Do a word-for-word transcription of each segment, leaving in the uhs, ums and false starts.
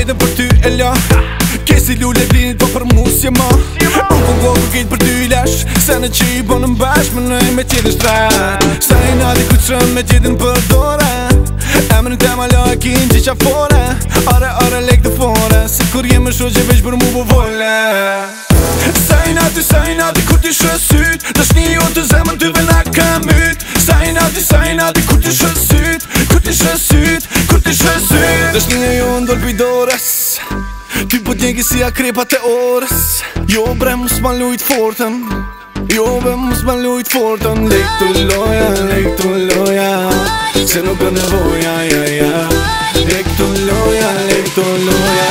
jetën për ty e la Kesi lule blinit po për mu si ma Unë ku gogu kitë për ty lash Se në që i bonën bash më nëj me tjetën shtrat Sa i nadi ku qëm me tjetën për dore Emën të ma la e kinë që qafore Are, are, lek të fore Si kur jemë sho që veç për mu po vole Sa i nadi, sa i nadi kur t'i shësyt Dash një jo të zemën ty vena ka myt Sa i nadi, sa i nadi kur t'i shësyt Kur t'i shësyt, kur t'i shësyt Dash një jo ndol pëjdores Ty po t'njegi si akrepat e orës Jo bre mus ma lujt fortën Jo bre mus ma lujt fortën Lek të loja, lek të loja Se nuk ka nevoja, ja, ja Lek të loja, lek të loja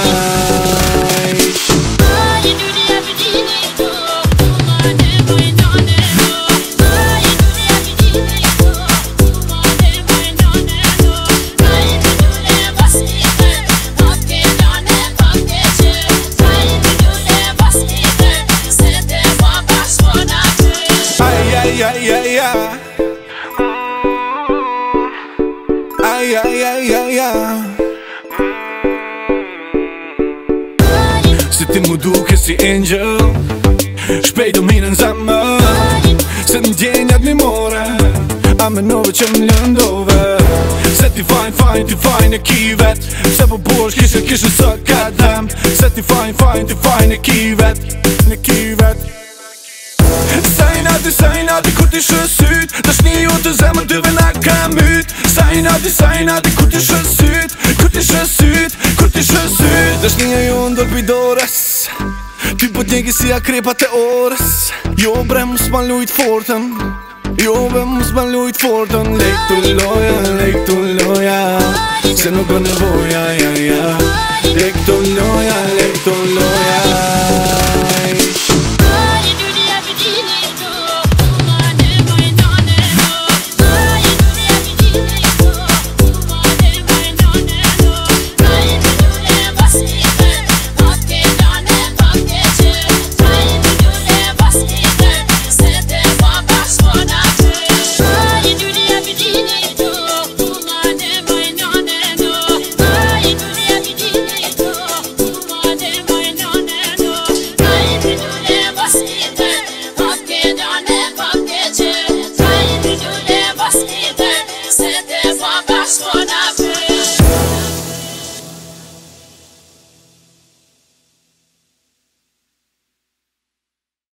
Ay, ay, ay, ay, ay, ay, ay, ay. Si ti mu duke si angel Shpej do minë në zemër Se t'ndjenjat mi more A menove që m'lëndove Se ti fajn, fajn, ti fajn e kivet Se po bosh kishe, kishe së kadem Se ti fajn, fajn, ti fajn e kivet Në kivet Sa i nadi, sa i nadi kur t'i shësyt Dash një jo të zemën ty vena ka myt Sa i nadi, sa i nadi kur t'i shësyt Kur t'i shësyt, kur t'i shësyt Dash një jo ndër pëjdores Ty po t'njegi si akrepat e orës Jo bre mus ma lujt fortën Jo bre mus ma lujt fortën Lek të loja, lek